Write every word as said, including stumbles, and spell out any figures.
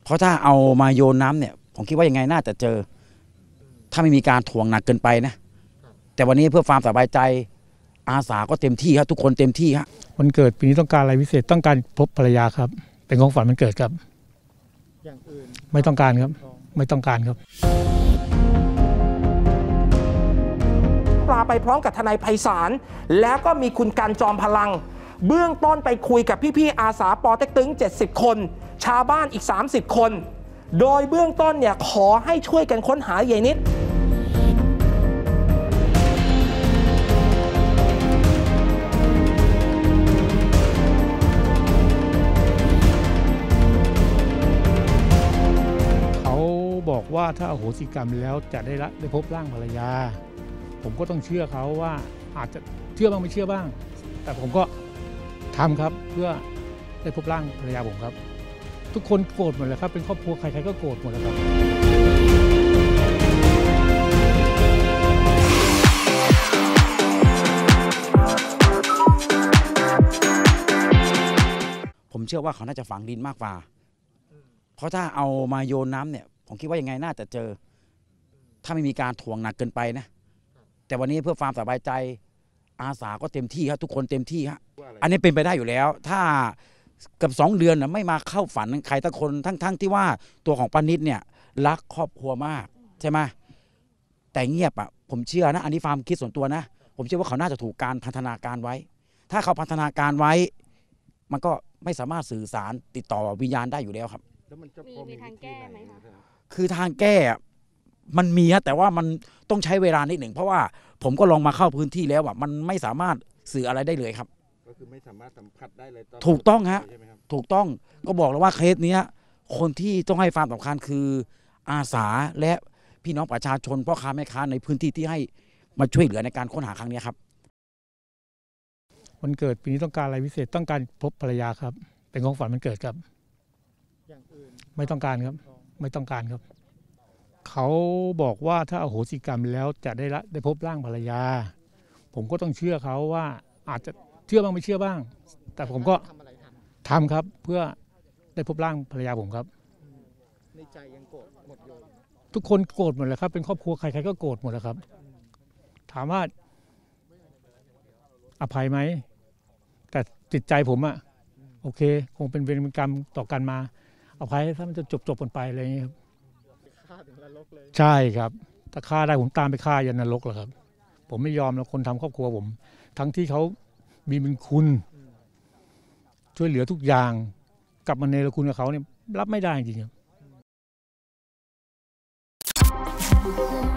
เพราะถ้าเอามาโยนน้ำเนี่ยผมคิดว่ายังไงน่าจะเจอถ้าไม่มีการถ่วงหนักเกินไปนะแต่วันนี้เพื่อความสบายใจอาสาก็เต็มที่ครับทุกคนเต็มที่ครับวันเกิดปีนี้ต้องการอะไรพิเศษต้องการพบภรรยาครับเป็นของฝันวันเกิดครับอย่างอื่นไม่ต้องการครับไม่ต้องการครับปลาไปพร้อมกับทนายไพศาลแล้วก็มีคุณกันจอมพลังเบื้องต้นไปคุยกับพี่ๆอาสาปอเต็กตึงเจ็ดสิบคนชาวบ้านอีกสามสิบคนโดยเบื้องต้นเนี่ยขอให้ช่วยกันค้นหายายนิดเขาบอกว่าถ้าอโหสิกรรมแล้วจะได้ละได้พบร่างภรรยาผมก็ต้องเชื่อเขาว่าอาจจะเชื่อบ้างไม่เชื่อบ้างแต่ผมก็ทำครับเพื่อได้พบร่างภรรยาผมครับทุกคนโกรธหมดเลยครับเป็นครอบครัวใครๆก็โกรธหมดเลยครับผมเชื่อว่าเขาน่าจะฝังดินมากกว่าเพราะถ้าเอามาโยนน้ำเนี่ยผมคิดว่ายังไงน่าจะเจอถ้าไม่มีการถ่วงหนักเกินไปนะแต่วันนี้เพื่อความสบายใจอาสาก็เต็มที่ครับทุกคนเต็มที่ครับอันนี้เป็นไปได้อยู่แล้วถ้ากับสองเดือนนะไม่มาเข้าฝันใครทั้งคนทั้งๆ ท, ที่ว่าตัวของปานิชเนี่ยรักครอบครัวมากใช่ไหมแต่เงียบอ่ะผมเชื่อนะอันนี้ความคิดส่วนตัวนะผมเชื่อว่าเขาน่าจะถูกการพัฒนาการไว้ถ้าเขาพัฒนาการไว้มันก็ไม่สามารถสื่อสารติดต่อวิญญาณได้อยู่แล้วครับแล้วมันจะมีมีทางแก้ไหมคะคือทางแก้มันมีฮะแต่ว่ามันต้องใช้เวลานิดหนึ่งเพราะว่าผมก็ลองมาเข้าพื้นที่แล้วอ่ะมันไม่สามารถสื่ออะไรได้เลยครับก็คือไม่สามารถสัมผัสได้เลยถูกต้องฮะถูกต้องก็บอกแล้วว่าเคสนี้คนที่ต้องให้ความสำคัญคืออาสาและพี่น้องประชาชนพ่อค้าแม่ค้าในพื้นที่ที่ให้มาช่วยเหลือในการค้นหาครั้งนี้ครับวันเกิดปีนี้ต้องการอะไรพิเศษต้องการพบภรรยาครับเป็นของฝันวันเกิดครับอย่างอื่นไม่ต้องการครับไม่ต้องการครับเขาบอกว่าถ้าอโหสิกรรมแล้วจะได้ละได้พบร่างภรรยาผมก็ต้องเชื่อเขาว่าอาจจะเชื่อบ้างไม่เชื่อบ้างแต่ผมก็ทำครับเพื่อได้พบร่างภรรยาผมครับในใจยังโกรธหมดเลยทุกคนโกรธหมดเลยครับเป็นครอบครัวใครๆก็โกรธหมดเลยครับถามว่าอภัยไหมแต่จิตใจผมอะโอเคคงเป็นเวรกรรมต่อกันมาอภัยถ้ามันจะจบจบกันไปอะไรอย่างนี้ครับฆ่าถึงนรกเลยใช่ครับถ้าฆ่าได้ผมตามไปฆ่ายันนรกเลยครับผมไม่ยอมแล้วคนทำครอบครัวผมทั้งที่เขามีบุญคุณช่วยเหลือทุกอย่างกลับมาเนรคุณกับเขาเนี่ยรับไม่ได้จริงๆครับ